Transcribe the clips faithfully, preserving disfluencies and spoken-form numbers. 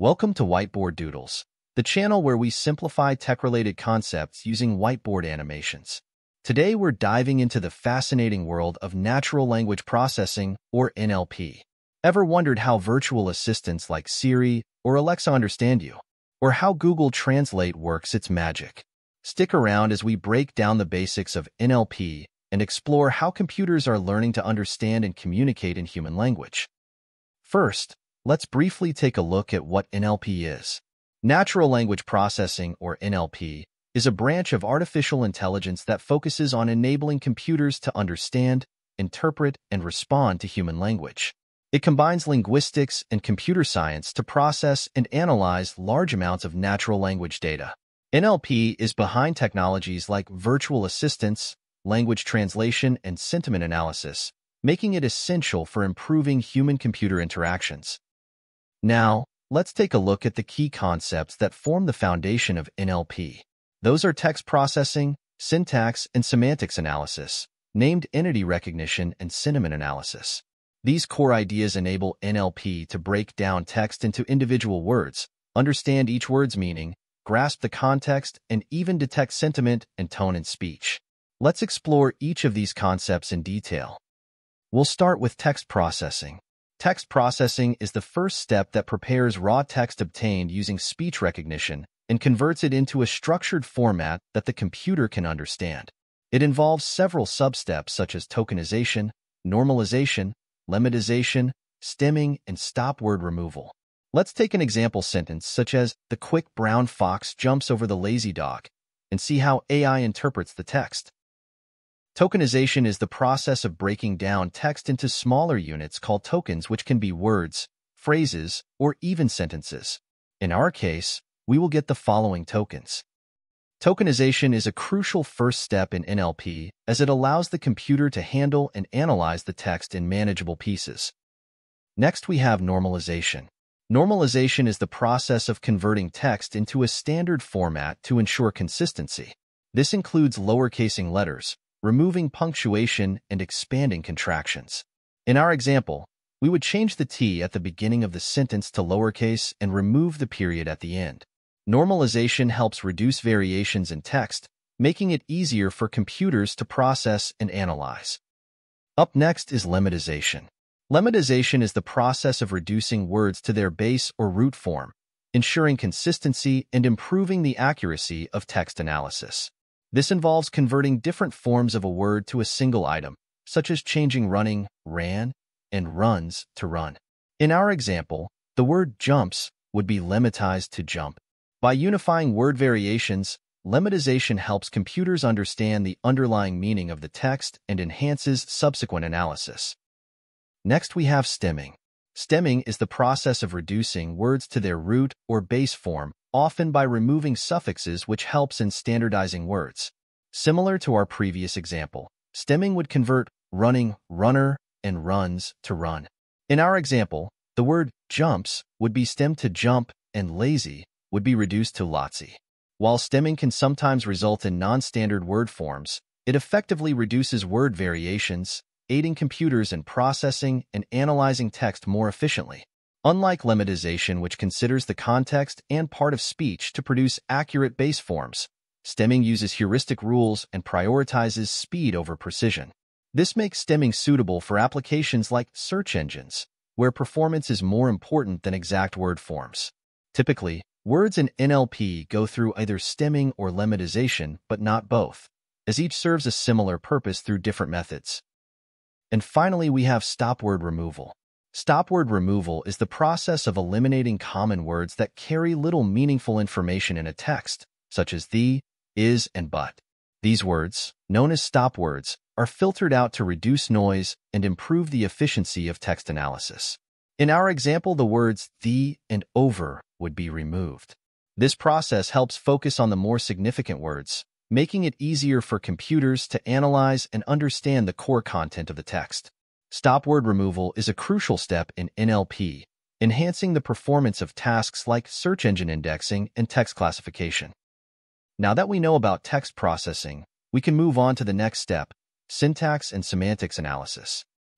Welcome to Whiteboard Doodles, the channel where we simplify tech-related concepts using whiteboard animations. Today we're diving into the fascinating world of natural language processing, or N L P. Ever wondered how virtual assistants like Siri or Alexa understand you? Or how Google Translate works its magic? Stick around as we break down the basics of N L P and explore how computers are learning to understand and communicate in human language. First, let's briefly take a look at what N L P is. Natural language processing, or N L P, is a branch of artificial intelligence that focuses on enabling computers to understand, interpret, and respond to human language. It combines linguistics and computer science to process and analyze large amounts of natural language data. N L P is behind technologies like virtual assistants, language translation, and sentiment analysis, making it essential for improving human-computer interactions. Now, let's take a look at the key concepts that form the foundation of N L P. Those are text processing, syntax and semantics analysis, named entity recognition, and sentiment analysis. These core ideas enable N L P to break down text into individual words, understand each word's meaning, grasp the context, and even detect sentiment and tone in speech. Let's explore each of these concepts in detail. We'll start with text processing. Text processing is the first step that prepares raw text obtained using speech recognition and converts it into a structured format that the computer can understand. It involves several sub-steps such as tokenization, normalization, lemmatization, stemming, and stop-word removal. Let's take an example sentence such as, "The quick brown fox jumps over the lazy dog," and see how A I interprets the text. Tokenization is the process of breaking down text into smaller units called tokens, which can be words, phrases, or even sentences. In our case, we will get the following tokens. Tokenization is a crucial first step in N L P as it allows the computer to handle and analyze the text in manageable pieces. Next, we have normalization. Normalization is the process of converting text into a standard format to ensure consistency. This includes lowercasing letters, removing punctuation, and expanding contractions. In our example, we would change the T at the beginning of the sentence to lowercase and remove the period at the end. Normalization helps reduce variations in text, making it easier for computers to process and analyze. Up next is lemmatization. Lemmatization is the process of reducing words to their base or root form, ensuring consistency and improving the accuracy of text analysis. This involves converting different forms of a word to a single item, such as changing running, ran, and runs to run. In our example, the word jumps would be lemmatized to jump. By unifying word variations, lemmatization helps computers understand the underlying meaning of the text and enhances subsequent analysis. Next, we have stemming. Stemming is the process of reducing words to their root or base form, often by removing suffixes, which helps in standardizing words. Similar to our previous example, stemming would convert running, runner, and runs to run. In our example, the word jumps would be stemmed to jump and lazy would be reduced to lazy. While stemming can sometimes result in non-standard word forms, it effectively reduces word variations, aiding computers in processing and analyzing text more efficiently. Unlike lemmatization, which considers the context and part of speech to produce accurate base forms, stemming uses heuristic rules and prioritizes speed over precision. This makes stemming suitable for applications like search engines, where performance is more important than exact word forms. Typically, words in N L P go through either stemming or lemmatization, but not both, as each serves a similar purpose through different methods. And finally, we have stop-word removal. Stop-word removal is the process of eliminating common words that carry little meaningful information in a text, such as the, is, and but. These words, known as stop words, are filtered out to reduce noise and improve the efficiency of text analysis. In our example, the words the and over would be removed. This process helps focus on the more significant words, making it easier for computers to analyze and understand the core content of the text. Stop-word removal is a crucial step in N L P, enhancing the performance of tasks like search engine indexing and text classification. Now that we know about text processing, we can move on to the next step, syntax and semantics analysis.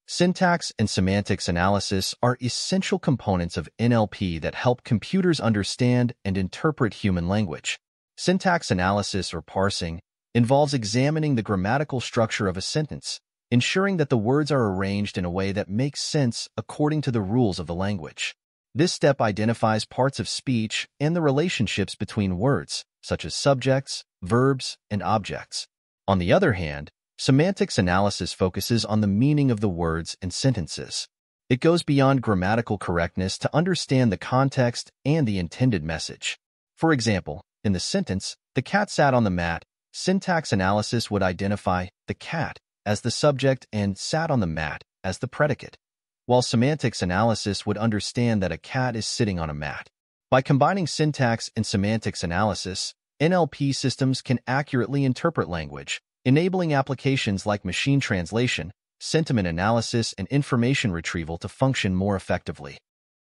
Syntax and semantics analysis are essential components of N L P that help computers understand and interpret human language. Syntax analysis, or parsing, involves examining the grammatical structure of a sentence, ensuring that the words are arranged in a way that makes sense according to the rules of the language. This step identifies parts of speech and the relationships between words, such as subjects, verbs, and objects. On the other hand, semantics analysis focuses on the meaning of the words and sentences. It goes beyond grammatical correctness to understand the context and the intended message. For example, in the sentence, "The cat sat on the mat," syntax analysis would identify the cat as the subject and sat on the mat as the predicate, while semantics analysis would understand that a cat is sitting on a mat. By combining syntax and semantics analysis, N L P systems can accurately interpret language, enabling applications like machine translation, sentiment analysis, and information retrieval to function more effectively.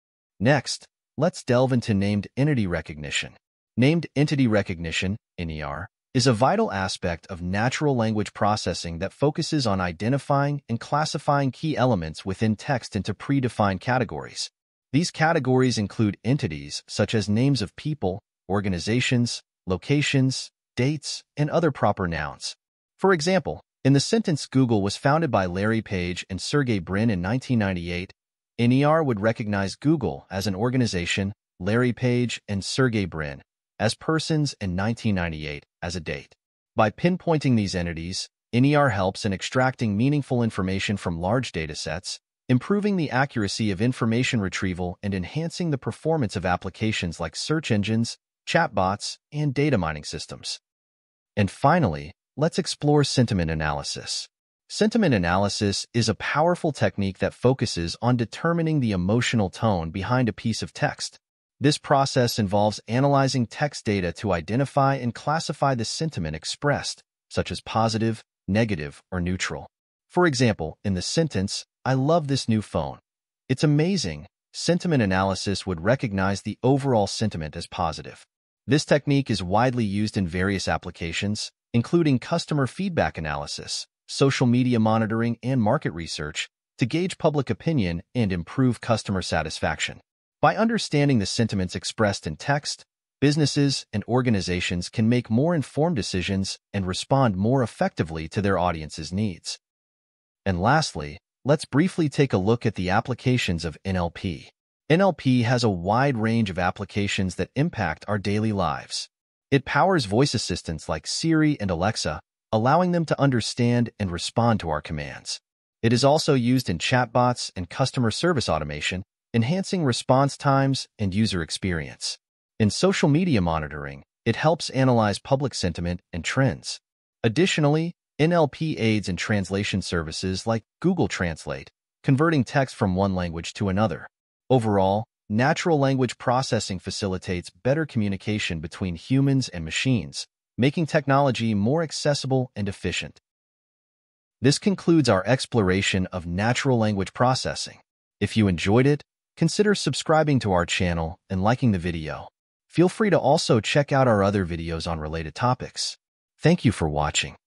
Next, let's delve into named entity recognition. Named entity recognition, N E R, is a vital aspect of natural language processing that focuses on identifying and classifying key elements within text into predefined categories. These categories include entities such as names of people, organizations, locations, dates, and other proper nouns. For example, in the sentence "Google was founded by Larry Page and Sergey Brin in nineteen ninety-eight, N E R would recognize Google as an organization, Larry Page and Sergey Brin as persons, and nineteen ninety-eight as a date. By pinpointing these entities, N E R helps in extracting meaningful information from large datasets, improving the accuracy of information retrieval, and enhancing the performance of applications like search engines, chatbots, and data mining systems. And finally, let's explore sentiment analysis. Sentiment analysis is a powerful technique that focuses on determining the emotional tone behind a piece of text. This process involves analyzing text data to identify and classify the sentiment expressed, such as positive, negative, or neutral. For example, in the sentence, "I love this new phone. It's amazing," sentiment analysis would recognize the overall sentiment as positive. This technique is widely used in various applications, including customer feedback analysis, social media monitoring, and market research, to gauge public opinion and improve customer satisfaction. By understanding the sentiments expressed in text, businesses and organizations can make more informed decisions and respond more effectively to their audience's needs. And lastly, let's briefly take a look at the applications of N L P. N L P has a wide range of applications that impact our daily lives. It powers voice assistants like Siri and Alexa, allowing them to understand and respond to our commands. It is also used in chatbots and customer service automation, enhancing response times and user experience. In social media monitoring, it helps analyze public sentiment and trends. Additionally, N L P aids in translation services like Google Translate, converting text from one language to another. Overall, natural language processing facilitates better communication between humans and machines, making technology more accessible and efficient. This concludes our exploration of natural language processing. If you enjoyed it, consider subscribing to our channel and liking the video. Feel free to also check out our other videos on related topics. Thank you for watching.